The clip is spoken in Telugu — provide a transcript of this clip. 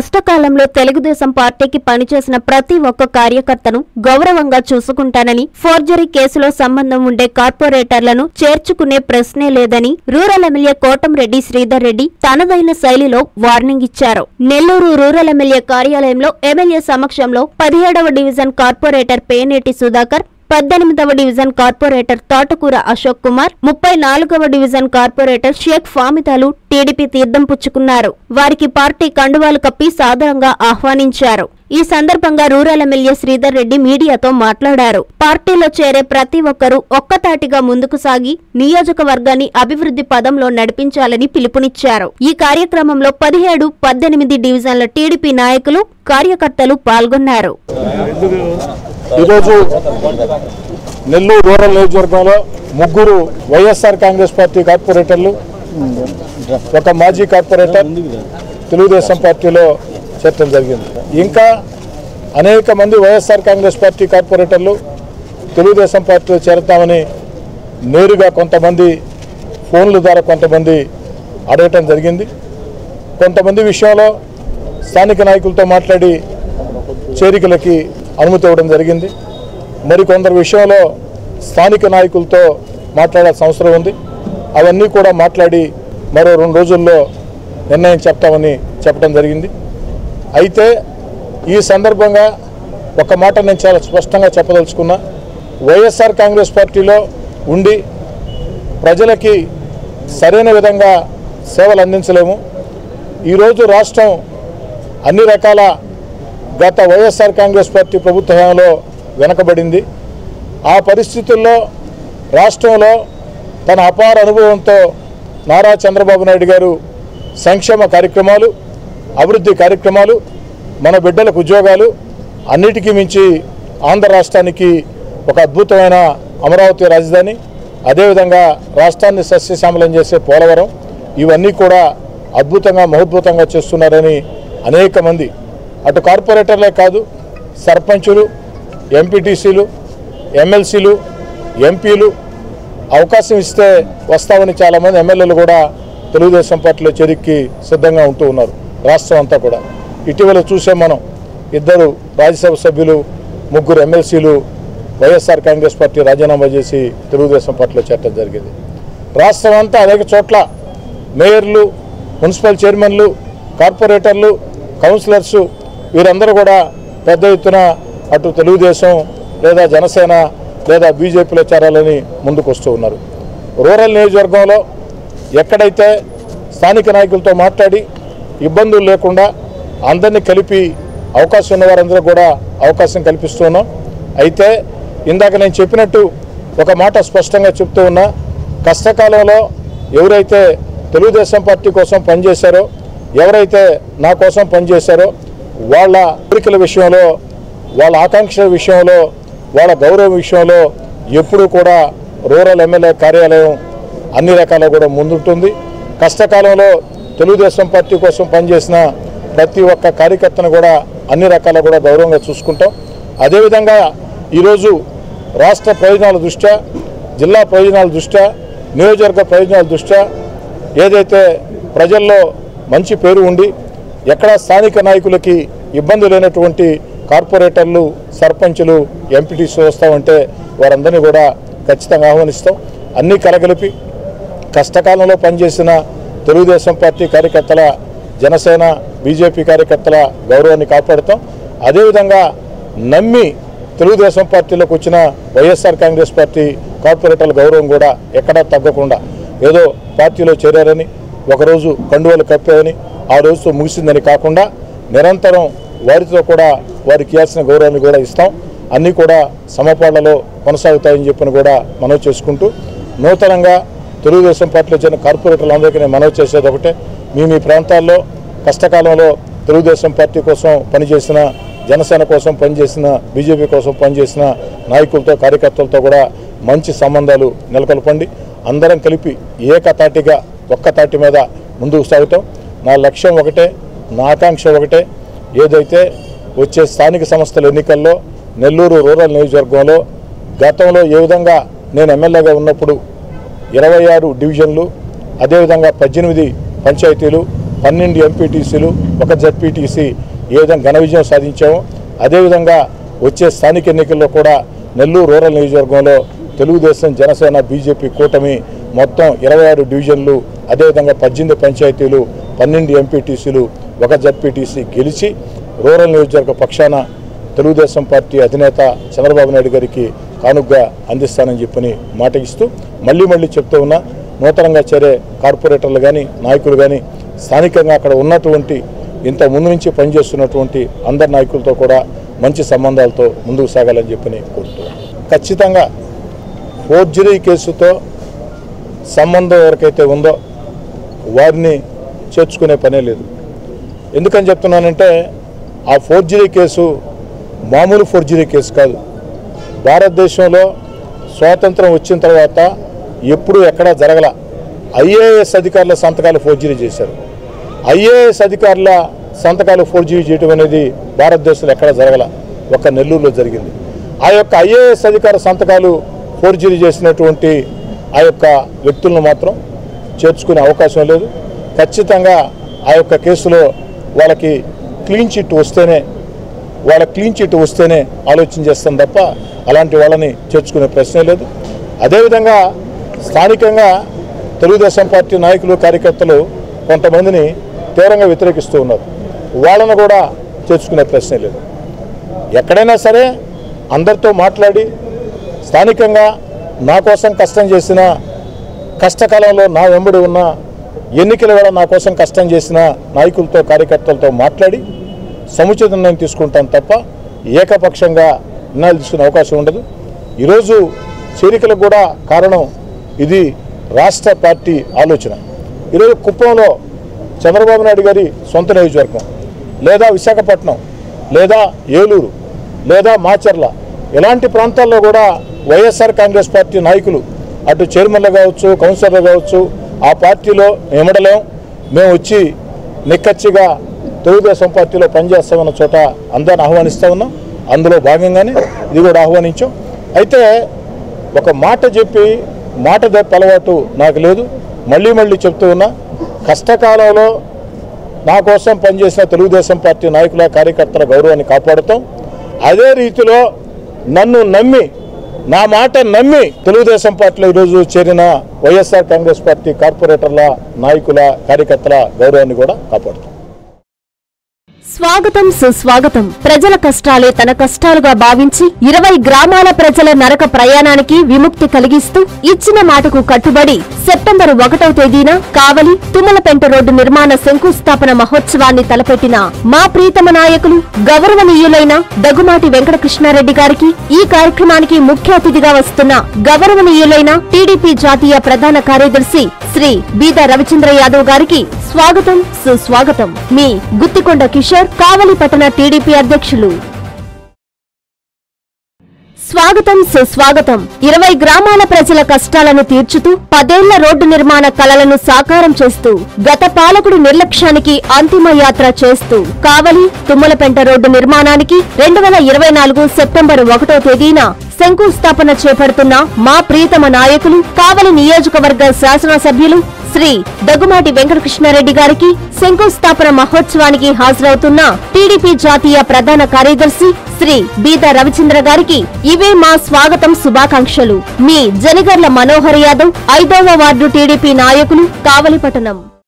కష్టకాలంలో తెలుగుదేశం పార్టీకి పనిచేసిన ప్రతి ఒక్క కార్యకర్తను గౌరవంగా చూసుకుంటానని, ఫోర్జరీ కేసులో సంబంధం ఉండే కార్పొరేటర్లను చేర్చుకునే ప్రశ్నే లేదని రూరల్ ఎమ్మెల్యే కోటంరెడ్డి శ్రీధర్ రెడ్డి తనదైన శైలిలో వార్నింగ్ ఇచ్చారు. నెల్లూరు రూరల్ ఎమ్మెల్యే కార్యాలయంలో ఎమ్మెల్యే సమక్షంలో 17వ డివిజన్ కార్పొరేటర్ పేనేటి సుధాకర్, 18వ డివిజన్ కార్పొరేటర్ తోటకూర అశోక్ కుమార్, 34వ డివిజన్ కార్పొరేటర్ షేక్ ఫామిదాలు టీడీపీ తీర్థం పుచ్చుకున్నారు. వారికి పార్టీ కండువాలు కప్పి సాదరంగా ఆహ్వానించారు. ఈ సందర్భంగా రూరల్ ఎమ్మెల్యే శ్రీధర్ రెడ్డి మీడియాతో మాట్లాడారు. పార్టీలో చేరే ప్రతి ఒక్కరూ ఒక్కతాటిగా ముందుకు సాగి నియోజకవర్గాన్ని అభివృద్ధి పదంలో నడిపించాలని పిలుపునిచ్చారు. ఈ కార్యక్రమంలో 17, 18 డివిజన్ల టీడీపీ నాయకులు, కార్యకర్తలు పాల్గొన్నారు. ఈరోజు నెల్లూరు రూరల్ నియోజకవర్గంలో 3 వైఎస్ఆర్ కాంగ్రెస్ పార్టీ కార్పొరేటర్లు, ఒక మాజీ కార్పొరేటర్ తెలుగుదేశం పార్టీలో చేరడం జరిగింది. ఇంకా అనేక మంది వైఎస్ఆర్ కాంగ్రెస్ పార్టీ కార్పొరేటర్లు తెలుగుదేశం పార్టీలో చేరతామని నేరుగా కొంతమంది ఫోన్ల ద్వారా కొంతమంది అడగటం జరిగింది. కొంతమంది విషయంలో స్థానిక నాయకులతో మాట్లాడి చేరికలకి అనుమతి ఇవ్వడం జరిగింది. మరికొందరు విషయంలో స్థానిక నాయకులతో మాట్లాడాల్సిన అవసరం ఉంది. అవన్నీ కూడా మాట్లాడి మరో 2 రోజుల్లో నిర్ణయం చెప్తామని చెప్పడం జరిగింది. అయితే ఈ సందర్భంగా ఒక మాట నేను చాలా స్పష్టంగా చెప్పదలుచుకున్నా. వైఎస్ఆర్ కాంగ్రెస్ పార్టీలో ఉండి ప్రజలకి సరైన విధంగా సేవలు అందించలేము. ఈరోజు రాష్ట్రం అన్ని రకాల గత వైఎస్ఆర్ కాంగ్రెస్ పార్టీ ప్రభుత్వ హయాంలో వెనకబడింది. ఆ పరిస్థితుల్లో రాష్ట్రంలో తన అపార అనుభవంతో నారా చంద్రబాబు నాయుడు గారు సంక్షేమ కార్యక్రమాలు, అభివృద్ధి కార్యక్రమాలు, మన బిడ్డలకు ఉద్యోగాలు, అన్నిటికీ మించి ఆంధ్ర రాష్ట్రానికి ఒక అద్భుతమైన అమరావతి రాజధాని, అదేవిధంగా రాష్ట్రాన్ని సస్యశ్యామలం చేసే పోలవరం, ఇవన్నీ కూడా అద్భుతంగా మహోద్భుతంగా చేస్తున్నారని అనేక మంది, అటు కార్పొరేటర్లే కాదు, సర్పంచులు, ఎంపీటీసీలు, ఎమ్మెల్సీలు, ఎంపీలు అవకాశం ఇస్తే వస్తామని చాలామంది ఎమ్మెల్యేలు కూడా తెలుగుదేశం పార్టీలో చేరికకి సిద్ధంగా ఉంటూ ఉన్నారు. రాష్ట్రం అంతా కూడా ఇటీవల చూసే మనం 2 రాజ్యసభ సభ్యులు, 3 ఎమ్మెల్సీలు వైఎస్ఆర్ కాంగ్రెస్ పార్టీ రాజీనామా చేసి తెలుగుదేశం పార్టీలో చేరడం జరిగింది. రాష్ట్రం అంతా అనేక చోట్ల మేయర్లు, మున్సిపల్ చైర్మన్లు, కార్పొరేటర్లు, కౌన్సిలర్సు వీరందరూ కూడా పెద్ద ఎత్తున అటు తెలుగుదేశం లేదా జనసేన లేదా బీజేపీలో చేరాలని ముందుకు వస్తూ ఉన్నారు. రూరల్ నియోజకవర్గంలో ఎక్కడైతే స్థానిక నాయకులతో మాట్లాడి ఇబ్బందులు లేకుండా అందరినీ కలిపి అవకాశం ఉన్న వారందరూ కూడా అవకాశం కల్పిస్తూ ఉన్నాం. అయితే ఇందాక నేను చెప్పినట్టు ఒక మాట స్పష్టంగా చెప్తూ ఉన్నా. కష్టకాలంలో ఎవరైతే తెలుగుదేశం పార్టీ కోసం పనిచేశారో, ఎవరైతే నా కోసం పనిచేశారో వాళ్ళ కోరికల విషయంలో, వాళ్ళ ఆకాంక్షల విషయంలో, వాళ్ళ గౌరవం విషయంలో ఎప్పుడూ కూడా రూరల్ ఎమ్మెల్యే కార్యాలయం అన్ని రకాల కూడా ముందుంటుంది. కష్టకాలంలో తెలుగుదేశం పార్టీ కోసం పనిచేసిన ప్రతి ఒక్క కార్యకర్తను కూడా అన్ని రకాల కూడా గౌరవంగా చూసుకుంటాం. అదేవిధంగా ఈరోజు రాష్ట్ర ప్రయోజనాల దృష్ట్యా, జిల్లా ప్రయోజనాల దృష్ట్యా, నియోజకవర్గ ప్రయోజనాల దృష్ట్యా ఏదైతే ప్రజల్లో మంచి పేరు ఉండి ఎక్కడ స్థానిక నాయకులకి ఇబ్బంది లేనటువంటి కార్పొరేటర్లు, సర్పంచులు, ఎంపీటీసీ వస్తామంటే వారందరినీ కూడా ఖచ్చితంగా ఆహ్వానిస్తాం. అన్నీ కలగలిపి కష్టకాలంలో పనిచేసిన తెలుగుదేశం పార్టీ కార్యకర్తల, జనసేన, బీజేపీ కార్యకర్తల గౌరవాన్ని కాపాడుతాం. అదేవిధంగా నమ్మి తెలుగుదేశం పార్టీలోకి వచ్చిన వైఎస్ఆర్ కాంగ్రెస్ పార్టీ కార్పొరేటర్ల గౌరవం కూడా ఎక్కడా తగ్గకుండా, ఏదో పార్టీలో చేరారని ఒకరోజు కండువలు కప్పారని ఆ రోజుతో ముగిసిందని కాకుండా నిరంతరం వారితో కూడా వారికి ఇవ్వాల్సిన గౌరవాన్ని కూడా ఇస్తాం. అన్నీ కూడా సమపాళ్లలో కొనసాగుతాయని చెప్పని కూడా మనవి చేసుకుంటూ, నూతనంగా తెలుగుదేశం పార్టీలో చేరిన కార్పొరేటర్లందరికీ నేను మనవి చేసేది ఒకటే. మీ ప్రాంతాల్లో కష్టకాలంలో తెలుగుదేశం పార్టీ కోసం పనిచేసిన, జనసేన కోసం పనిచేసిన, బీజేపీ కోసం పనిచేసిన నాయకులతో, కార్యకర్తలతో కూడా మంచి సంబంధాలు నెలకొల్పండి. అందరం కలిపి ఏకతాటిగా ఒక్కతాటి మీద ముందుకు సాగుతాం. నా లక్ష్యం ఒకటే, నా ఆకాంక్ష ఒకటే. ఏదైతే వచ్చే స్థానిక సంస్థల ఎన్నికల్లో నెల్లూరు రూరల్ నియోజకవర్గంలో గతంలో ఏ విధంగా నేను ఎమ్మెల్యేగా ఉన్నప్పుడు 26 డివిజన్లు, అదేవిధంగా 18 పంచాయతీలు, 12 ఎంపీటీసీలు, 1 జెడ్పీటీసీ ఏ విధంగా ఘన విజయం సాధించామో అదేవిధంగా వచ్చే స్థానిక ఎన్నికల్లో కూడా నెల్లూరు రూరల్ నియోజకవర్గంలో తెలుగుదేశం, జనసేన, బీజేపీ కూటమి మొత్తం 26 డివిజన్లు, అదేవిధంగా 18 పంచాయతీలు, 12 ఎంపీటీసీలు, 1 జెడ్పీటీసీ గెలిచి రూరల్ నియోజకవర్గ పక్షాన తెలుగుదేశం పార్టీ అధినేత చంద్రబాబు నాయుడు గారికి కానుగ్గా అందిస్తానని చెప్పని మాట ఇస్తూ మళ్ళీ చెప్తూ ఉన్నా, నూతనంగా చేరే కార్పొరేటర్లు కానీ నాయకులు కానీ స్థానికంగా అక్కడ ఉన్నటువంటి ఇంత ముందు నుంచి పనిచేస్తున్నటువంటి అందరి నాయకులతో కూడా మంచి సంబంధాలతో ముందుకు సాగాలని చెప్పని కోరుతున్నాను. ఖచ్చితంగా ఫోర్జరీ కేసుతో సంబంధం ఎవరికైతే ఉందో వారిని చేర్చుకునే పనే లేదు. ఎందుకని చెప్తున్నానంటే ఆ ఫోర్జరీ కేసు మామూలు ఫోర్జరీ కేసు కాదు. భారతదేశంలో స్వాతంత్రం వచ్చిన తర్వాత ఎప్పుడూ ఎక్కడా జరగల. ఐఏఎస్ అధికారుల సంతకాలు ఫోర్జరీ చేశారు. ఐఏఎస్ అధికారుల సంతకాలు ఫోర్జరీ చేయడం అనేది భారతదేశంలో ఎక్కడా జరగల, ఒక నెల్లూరులో జరిగింది. ఆ యొక్క ఐఏఎస్ అధికార సంతకాలు ఫోర్జరీ చేసినటువంటి ఆ యొక్క వ్యక్తులను మాత్రం చేర్చుకునే అవకాశం లేదు. ఖచ్చితంగా ఆ యొక్క కేసులో వాళ్ళకి క్లీన్ చిట్ వస్తేనే ఆలోచన చేస్తాం తప్ప అలాంటి వాళ్ళని చేర్చుకునే ప్రశ్నే లేదు. అదేవిధంగా స్థానికంగా తెలుగుదేశం పార్టీ నాయకులు, కార్యకర్తలు కొంతమందిని తీవ్రంగా వ్యతిరేకిస్తూ ఉన్నారు. వాళ్ళను కూడా చేర్చుకునే ప్రశ్నే లేదు. ఎక్కడైనా సరే అందరితో మాట్లాడి స్థానికంగా నా కోసం కష్టం చేసిన, కష్టకాలంలో నా వెంబడి ఉన్న, ఎన్నికల వేళ నా కోసం కష్టం చేసిన నాయకులతో, కార్యకర్తలతో మాట్లాడి సముచిత నిర్ణయం తీసుకుంటాం తప్ప ఏకపక్షంగా నిర్ణయాలు తీసుకునే అవకాశం ఉండదు. ఈరోజు చేరికలకు కూడా కారణం ఇది రాష్ట్ర పార్టీ ఆలోచన. ఈరోజు కుప్పంలో చంద్రబాబు నాయుడు గారి సొంత నియోజకవర్గం, లేదా విశాఖపట్నం, లేదా ఏలూరు, లేదా మాచర్ల ఇలాంటి ప్రాంతాల్లో కూడా వైఎస్ఆర్ కాంగ్రెస్ పార్టీ నాయకులు అటు చైర్మన్లు కావచ్చు, కౌన్సిలర్లు కావచ్చు, ఆ పార్టీలో ఎమడలేం, మేము వచ్చి నిక్కచ్చిగా తెలుగుదేశం పార్టీలో పనిచేస్తామన్న చోట అందరిని ఆహ్వానిస్తూ ఉన్నాం. అందులో భాగంగానే ఇది కూడా ఆహ్వానించాం. అయితే ఒక మాట చెప్పి మాట దప్ప అలవాటు నాకు లేదు. మళ్ళీ చెప్తూ ఉన్నా, కష్టకాలంలో నా కోసం పనిచేసిన తెలుగుదేశం పార్టీ నాయకుల, కార్యకర్తల గౌరవాన్ని కాపాడుతాం. అదే రీతిలో నన్ను నమ్మి, నా మాట నమ్మి తెలుగుదేశం పార్టీలో ఈరోజు చేరిన వైఎస్ఆర్ కాంగ్రెస్ పార్టీ కార్పొరేటర్ల, నాయకుల, కార్యకర్తల గౌరవాన్ని కూడా కాపాడుతాం. స్వాగతం, సుస్వాగతం. ప్రజల కష్టాలే తన కష్టాలుగా భావించి 20 గ్రామాల ప్రజల నరక ప్రయాణానికి విముక్తి కలిగిస్తూ ఇచ్చిన మాటకు కట్టుబడి సెప్టెంబర్ 1వ తేదీన కావలి తుమ్మలపెంట రోడ్డు నిర్మాణ శంకుస్థాపన మహోత్సవాన్ని తలపెట్టిన మా ప్రీతమ నాయకులు గౌరవనీయులైన దగుమాటి వెంకటకృష్ణారెడ్డి గారికి, ఈ కార్యక్రమానికి ముఖ్య అతిథిగా వస్తున్న గౌరవనీయులైన టీడీపీ జాతీయ ప్రధాన కార్యదర్శి శ్రీ బీద రవిచంద్ర యాదవ్ గారికి స్వాగతం, సుస్వాగతం. మీ గుత్తికొండ కిషోర్, కావలి పట్టణ టీడీపీ అధ్యక్షులు. స్వాగతం, సుస్వాగతం. 20 గ్రామాల ప్రజల కష్టాలను తీర్చుతూ 10 ఏళ్ల రోడ్డు నిర్మాణ కలలను సాకారం చేస్తూ గత పాలకుడి నిర్లక్ష్యానికి అంతిమ యాత్ర చేస్తూ కావలి తుమ్మలపెంట రోడ్డు నిర్మాణానికి 2024 సెప్టెంబర్ 1వ తేదీన శంకుస్థాపన చేపడుతున్న మా ప్రీతమ నాయకులు కావలి నియోజకవర్గ శాసనసభ్యులు శ్రీ దగుమాటి వెంకటకృష్ణారెడ్డి గారికి, శంకుస్థాపన మహోత్సవానికి హాజరవుతున్న టీడీపీ జాతీయ ప్రధాన కార్యదర్శి శ్రీ బీద రవిచంద్ర గారికి ఇవే మా స్వాగతం, శుభాకాంక్షలు. మీ జనగర్ల మనోహర్ యాదవ్, 5వ వార్డు టీడీపీ నాయకులు, కావలిపట్టణం.